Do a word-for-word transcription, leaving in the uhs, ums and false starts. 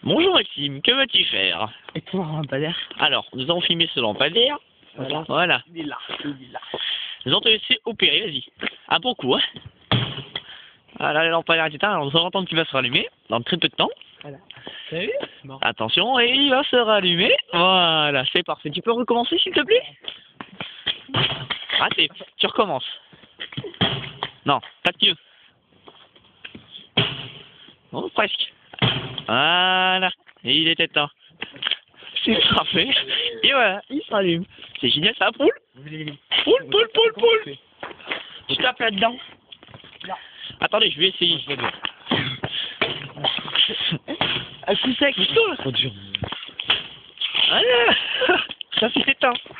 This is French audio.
Bonjour Maxime, que vas-tu faire? Et toi, un lampadaire? Alors, nous avons filmé ce lampadaire. Voilà. Voilà. Il est là, il est là. Nous allons te laisser opérer, vas-y. Un bon coup, hein. Voilà, le lampadaire est éteint, alors nous allons entendre qu'il va se rallumer dans très peu de temps. Voilà. T'as vu? Bon. Attention, et il va se rallumer. Voilà, c'est parfait. Tu peux recommencer s'il te plaît? Raté, tu recommences. Non, pas de pied. Oh, presque. Voilà, et il est éteint. C'est parfait. Et voilà, il se rallume. C'est génial, ça, poule? Poule, poule, poule, poule. Tu tapes là-dedans. Attendez, je vais essayer. Un coup sec. Voilà, ça s'est éteint.